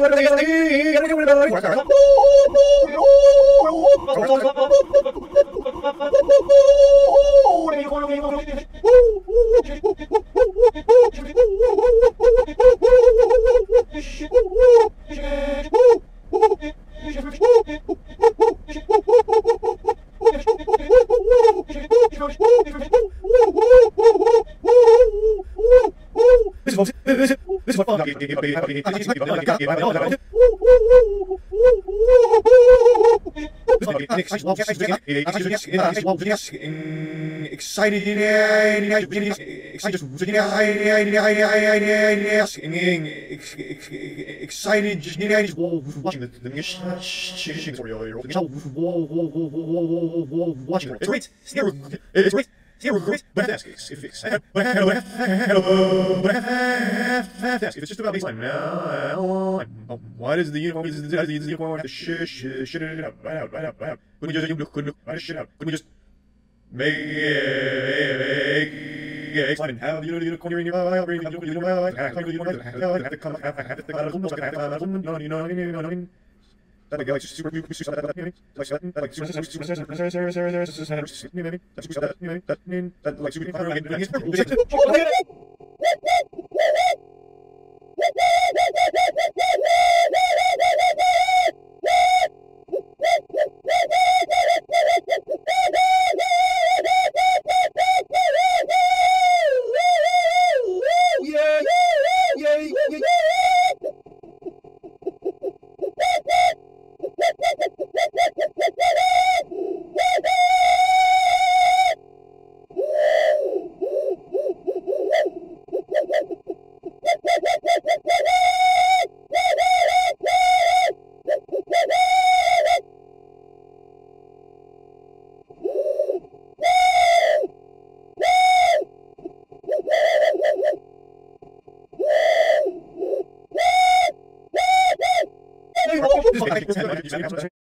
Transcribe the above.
If it's just about baseline, why does the uniform have to shit it out? Couldn't we just shit out? Couldn't we just make baseline and have the unicorn in your mouth? Have to come out of that like super like